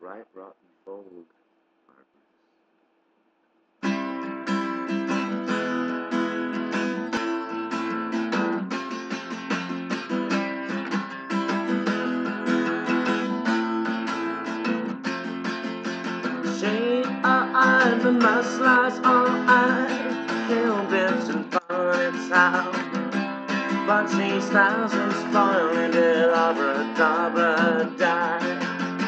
right rotten bold. I've been my slice on ice, kill bits and fun its out. But she's thousand spoiling it, abra die.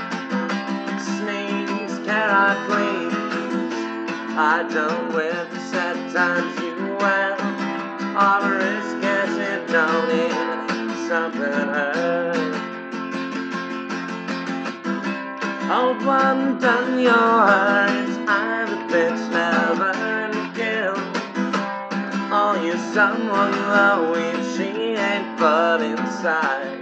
Sneeze, can I please? I don't with the sad times you well. All risk as it don't need something hurt. Old one, done your hurt. I'm a bitch, never kill. Oh, you someone low if she ain't but inside.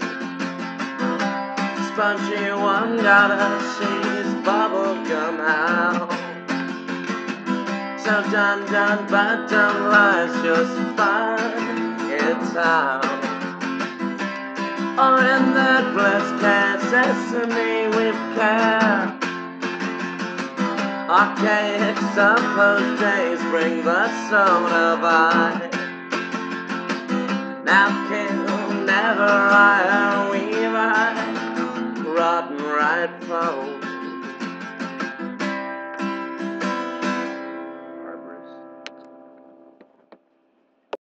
Spongy one got her, she's bubblegum out. So done, but don't lie, just find it out. Or in that blessed cat sesame with care. Archaic supposed days bring the soda by. Now kill, never hire, weaver, rotten right fold.